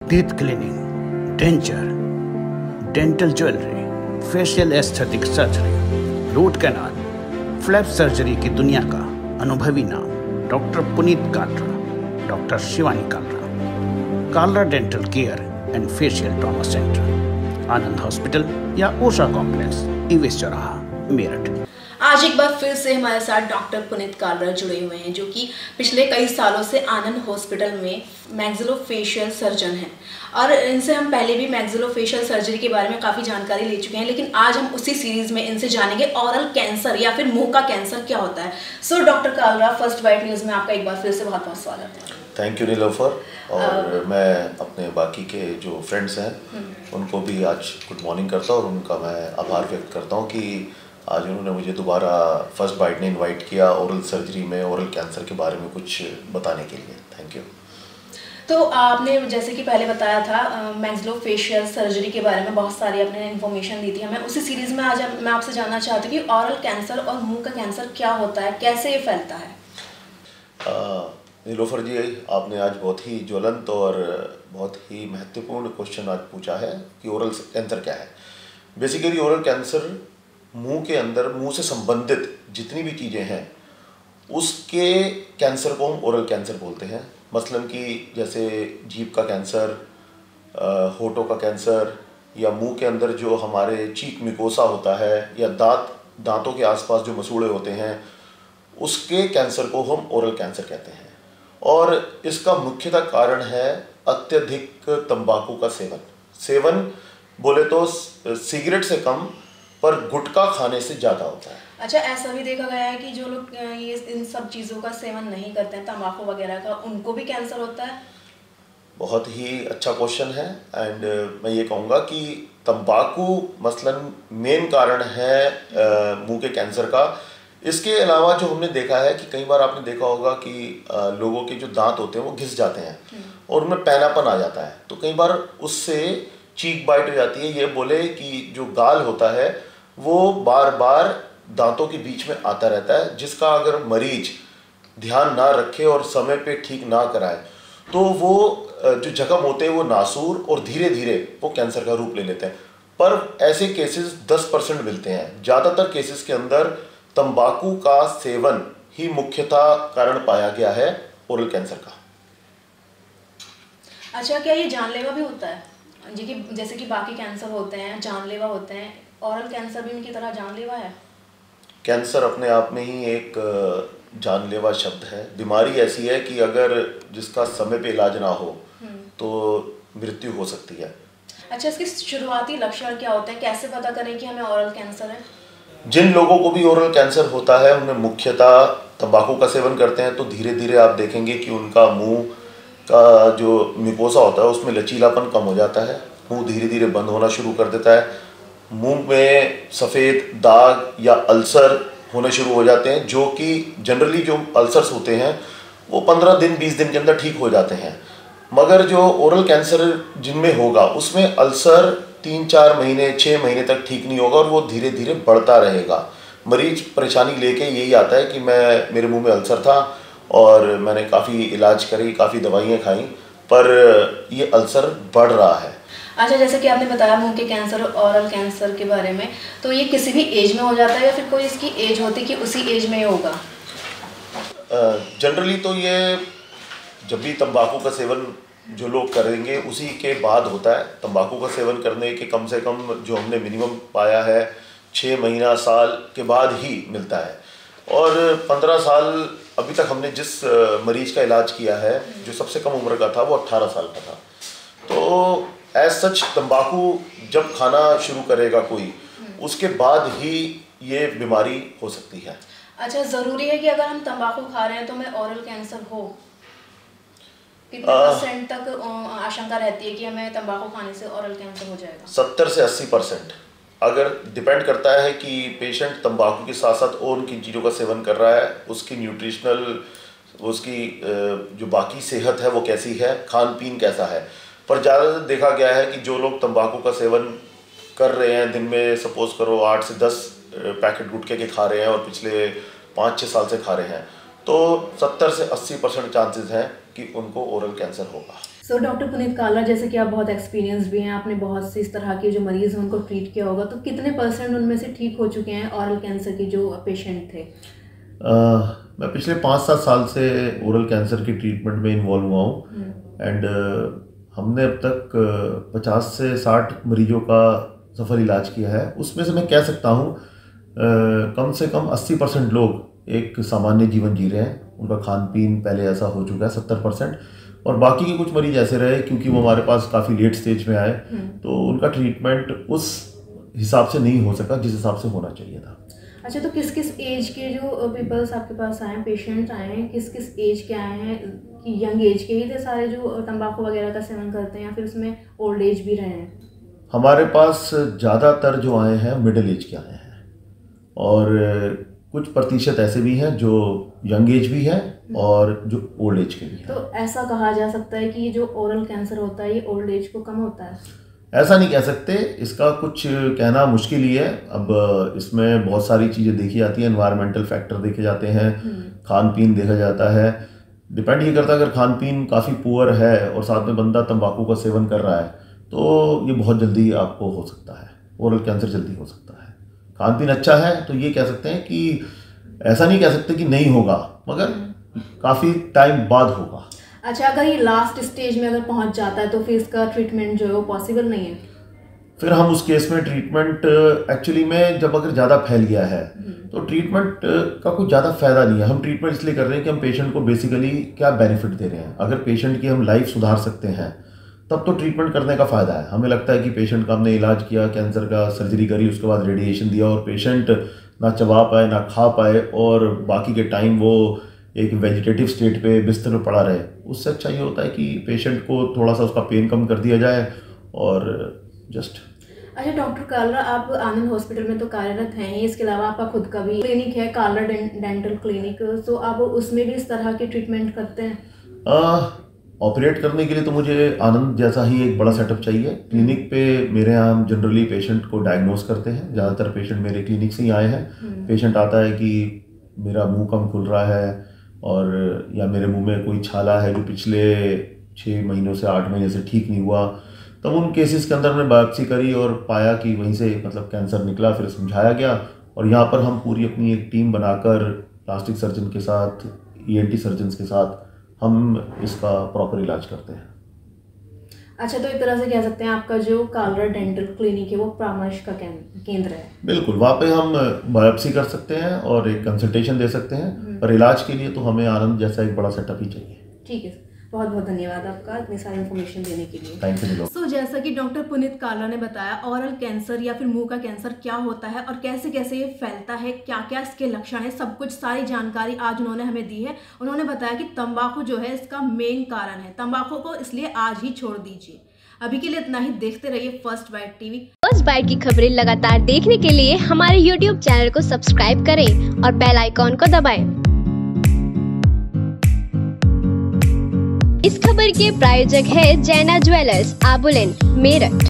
Teeth cleaning, denture, dental jewellery, facial aesthetic surgery, root canal, flap surgery की दुनिया का अनुभवी नाम doctor Puneet Kalra, doctor Shivani Kalra, Kalra dental care and facial trauma centre, Anand hospital या Usha complex, ईवेस चौराहा, मेरठ। आज एक बार फिर से हमारे साथ डॉक्टर पुनीत कालरा जुड़े हुए हैं, जो कि पिछले कई सालों से आनंद हॉस्पिटल में मैक्सिलोफेशियल सर्जन हैं। और इनसे हम पहले भी मैक्सिलोफेशियल सर्जरी के बारे में काफ़ी जानकारी ले चुके हैं, लेकिन आज हम उसी सीरीज़ में इनसे जानेंगे ऑरल कैंसर या फिर मुंह का कैंसर क्या होता है। So doctor Kalra, first bite news में आपका एक बार फिर से बहुत बहुत स्वागत है। Thank you Nilofar. और मैं अपने बाकी के जो फ्रेंड्स हैं उनको भी आज गुड मॉर्निंग करता हूँ और उनका मैं आभार व्यक्त करता हूँ कि आज उन्होंने मुझे दोबारा फर्स्ट बाइट ने इनवाइट किया ओरल सर्जरी में ओरल कैंसर के बारे में कुछ बताने के लिए। Thank you. तो आपने जैसे कि पहले बताया था मैक्सिलोफेशियल सर्जरी के बारे में बहुत सारी आपने इन्फॉर्मेशन दी थी हमें। उसी सीरीज़ में आज मैं आपसे जानना चाहती हूँ कि ऑरल कैंसर और मुंह का कैंसर क्या होता है, कैसे ये फैलता है। नीलोफर जी, आपने आज बहुत ही ज्वलंत और बहुत ही महत्वपूर्ण क्वेश्चन आज पूछा है कि ओरल कैंसर क्या है। बेसिकली ओरल कैंसर मुंह के अंदर मुंह से संबंधित जितनी भी चीज़ें हैं उसके कैंसर को हम ओरल कैंसर बोलते हैं। मसलन कि जैसे जीभ का कैंसर, होठों का कैंसर, या मुंह के अंदर जो हमारे चीक मिकोसा होता है, या दांतों के आसपास जो मसूड़े होते हैं, उसके कैंसर को हम ओरल कैंसर कहते हैं। और इसका मुख्यतः कारण है अत्यधिक तंबाकू का सेवन बोले तो सिगरेट से कम पर गुटखा खाने से ज़्यादा होता है। अच्छा, ऐसा भी देखा गया है कि जो लोग ये इन सब चीज़ों का सेवन नहीं करते हैं, तंबाकू वगैरह का, उनको भी कैंसर होता है। बहुत ही अच्छा क्वेश्चन है। एंड मैं ये कहूँगा कि तंबाकू मसलन मेन कारण है मुंह के कैंसर का। इसके अलावा जो हमने देखा है कि कई बार आपने देखा होगा कि लोगों के जो दांत होते हैं वो घिस जाते हैं और उनमें पैनापन आ जाता है, तो कई बार उससे चीक बाइट हो जाती है। ये बोले कि जो गाल होता है वो बार बार दांतों के बीच में आता रहता है, जिसका अगर मरीज ध्यान ना रखे और समय पे ठीक ना कराए तो वो जो जख्म होते हैं वो नासूर और धीरे धीरे वो कैंसर का रूप ले लेते हैं। पर ऐसे केसेस 10% मिलते हैं। ज़्यादातर केसेस के अंदर तंबाकू का सेवन ही मुख्यतः कारण पाया गया है ओरल कैंसर का। अच्छा, क्या ये जानलेवा भी होता है? जैसे कि बाकी कैंसर होते हैं जानलेवा होते हैं, ओरल कैंसर भी उनकी तरह जानलेवा है? कैंसर अपने आप में ही एक जानलेवा शब्द है। बीमारी ऐसी है कि अगर जिसका समय पे इलाज ना हो तो मृत्यु हो सकती है। अच्छा, इसके शुरुआती लक्षण क्या होते हैं? कैसे पता करें कि हमें ओरल कैंसर है? जिन लोगों को भी ओरल कैंसर होता है उनमें मुख्यतः तंबाकू का सेवन करते हैं तो धीरे धीरे आप देखेंगे कि उनका मुंह का जो म्यूकोसा होता है उसमें लचीलापन कम हो जाता है, मुंह धीरे धीरे बंद होना शुरू कर देता है, मुंह में सफ़ेद दाग या अल्सर होने शुरू हो जाते हैं, जो कि जनरली जो अल्सर्स होते हैं वो 15 दिन 20 दिन के अंदर ठीक हो जाते हैं। मगर जो ओरल कैंसर जिनमें होगा उसमें अल्सर 3-4 महीने 6 महीने तक ठीक नहीं होगा और वो धीरे धीरे बढ़ता रहेगा। मरीज परेशानी लेके यही आता है कि मेरे मुंह में अल्सर था और मैंने काफ़ी इलाज करी, काफ़ी दवाइयाँ खाई, पर ये अल्सर बढ़ रहा है। अच्छा, जैसे कि आपने बताया मुंह के कैंसर और ओरल कैंसर के बारे में, तो ये किसी भी एज में हो जाता है या फिर कोई इसकी एज होती है कि उसी एज में होगा? जनरली तो ये जब भी तंबाकू का सेवन जो लोग करेंगे उसी के बाद होता है। तंबाकू का सेवन करने के कम से कम जो हमने मिनिमम पाया है 6 महीना साल के बाद ही मिलता है। और 15 साल अभी तक हमने जिस मरीज का इलाज किया है जो सबसे कम उम्र का था वो 18 साल का था। तो एज सच तंबाकू जब खाना शुरू करेगा कोई उसके बाद ही ये बीमारी हो सकती है। अच्छा, ज़रूरी है कि अगर हम तंबाकू खा रहे हैं तो हमें ओरल कैंसर हो? कितने % तक आशंका रहती है कि हमें तंबाकू खाने से ओरल कैंसर हो जाएगा? 70 से 80%। अगर डिपेंड करता है कि पेशेंट तंबाकू के साथ साथ और किन चीज़ों का सेवन कर रहा है, उसकी न्यूट्रिशनल, उसकी जो बाकी सेहत है वो कैसी है, खान पीन कैसा है। पर ज़्यादातर देखा गया है कि जो लोग तंबाकू का सेवन कर रहे हैं, दिन में सपोज करो 8 से 10 पैकेट गुटखे के खा रहे हैं और पिछले 5-6 साल से खा रहे हैं, तो 70 से 80% चांसेस हैं कि उनको ओरल कैंसर होगा। सो डॉक्टर पुनीत कालरा, जैसे कि आप बहुत एक्सपीरियंस भी हैं, आपने बहुत से इस तरह के जो मरीज़ हैं उनको ट्रीट किया होगा, तो कितने % उनमें से ठीक हो चुके हैं ओरल कैंसर के जो पेशेंट थे? मैं पिछले 5-7 साल से ओरल कैंसर की ट्रीटमेंट में इन्वॉल्व हुआ हूँ एंड हमने अब तक 50 से 60 मरीजों का सफल इलाज किया है। उसमें से मैं कह सकता हूँ कम से कम 80% लोग एक सामान्य जीवन जी रहे हैं, उनका खान पीन पहले ऐसा हो चुका है 70%, और बाकी के कुछ मरीज ऐसे रहे क्योंकि वो हमारे पास काफ़ी लेट स्टेज में आए तो उनका ट्रीटमेंट उस हिसाब से नहीं हो सका जिस हिसाब से होना चाहिए था। अच्छा, तो किस किस एज के जो पीपल्स आपके पास आए हैं, पेशेंट आए हैं, किस किस एज के आए हैं? कि यंग एज के ही थे सारे जो तंबाकू वगैरह का सेवन करते हैं, या फिर उसमें ओल्ड एज भी रहे हैं? हमारे पास ज़्यादातर जो आए हैं मिडिल एज के आए हैं और कुछ प्रतिशत ऐसे भी हैं जो यंग एज भी हैं और जो ओल्ड एज के भी हैं। तो ऐसा कहा जा सकता है कि ये जो ओरल कैंसर होता है ये ओल्ड एज को कम होता है? ऐसा नहीं कह सकते, इसका कुछ कहना मुश्किल ही है। अब इसमें बहुत सारी चीज़ें देखी जाती हैं, एनवायरमेंटल फैक्टर देखे जाते हैं, खान पीन देखा जाता है। डिपेंड ये करता है, अगर खान पीन काफ़ी पुअर है और साथ में बंदा तंबाकू का सेवन कर रहा है तो ये बहुत जल्दी आपको हो सकता है, ओरल कैंसर जल्दी हो सकता है। खान पीन अच्छा है तो ये कह सकते हैं कि ऐसा नहीं कह सकते कि नहीं होगा, मगर काफ़ी टाइम बाद होगा। अच्छा, अगर ये लास्ट स्टेज में अगर पहुंच जाता है तो फिर इसका ट्रीटमेंट जो है वो पॉसिबल नहीं है? फिर हम उस केस में ट्रीटमेंट एक्चुअली में जब अगर ज़्यादा फैल गया है तो ट्रीटमेंट का कुछ ज़्यादा फायदा नहीं है। हम ट्रीटमेंट इसलिए कर रहे हैं कि हम पेशेंट को बेसिकली क्या बेनिफिट दे रहे हैं। अगर पेशेंट की हम लाइफ सुधार सकते हैं तब तो ट्रीटमेंट करने का फ़ायदा है। हमें लगता है कि पेशेंट का हमने इलाज किया, कैंसर का सर्जरी करी, उसके बाद रेडिएशन दिया और पेशेंट ना चबा पाए ना खा पाए और बाकी के टाइम वो एक वेजिटेटिव स्टेट पे बिस्तर में पड़ा रहे, उससे अच्छा ये होता है कि पेशेंट को थोड़ा सा उसका पेन कम कर दिया जाए और जस्ट। अच्छा डॉक्टर कालरा, आप आनंद हॉस्पिटल में तो कार्यरत हैं ही, इसके अलावा आपका खुद का भी क्लिनिक है, कालरा डेंटल क्लिनिक, तो आप उसमें भी इस तरह के ट्रीटमेंट करते हैं? ऑपरेट करने के लिए तो मुझे आनंद जैसा ही एक बड़ा सेटअप चाहिए। क्लिनिक पे मेरे यहाँ हम जनरली पेशेंट को डायग्नोस करते हैं, ज़्यादातर पेशेंट मेरे क्लिनिक से ही आए हैं। पेशेंट आता है कि मेरा मुंह कम खुल रहा है और या मेरे मुंह में कोई छाला है जो पिछले 6 महीनों से 8 महीने से ठीक नहीं हुआ, तब उन केसेस के अंदर मैंने बायोप्सी करी और पाया कि वहीं से मतलब कैंसर निकला। फिर समझाया गया और यहाँ पर हम पूरी अपनी एक टीम बनाकर प्लास्टिक सर्जन के साथ, ENT सर्जन के साथ हम इसका प्रॉपर इलाज करते हैं। अच्छा, तो एक तरह से कह सकते हैं आपका जो कालरा डेंटल क्लिनिक है वो परामर्श का केंद्र है? बिल्कुल, वहाँ पे हम बायोप्सी कर सकते हैं और एक कंसल्टेशन दे सकते हैं, पर इलाज के लिए तो हमें आनंद जैसा एक बड़ा सेटअप ही चाहिए। ठीक है, बहुत बहुत धन्यवाद आपका इतनी सारी इन्फॉर्मेशन देने के लिए। Thank you. सो जैसा कि डॉक्टर पुनीत कालरा ने बताया, ओरल कैंसर या फिर मुंह का कैंसर क्या होता है और कैसे कैसे ये फैलता है, क्या क्या इसके लक्षण है, सब कुछ सारी जानकारी आज उन्होंने हमें दी है। उन्होंने बताया कि तंबाकू जो है इसका मेन कारण है, तंबाकू को इसलिए आज ही छोड़ दीजिए। अभी के लिए इतना ही, देखते रहिए First Bite TV. First Bite की खबरें लगातार देखने के लिए हमारे YouTube चैनल को सब्सक्राइब करें और बेल आइकॉन को दबाएं। इस खबर के प्रायोजक है जैना ज्वेलर्स, आबुलेन, मेरठ।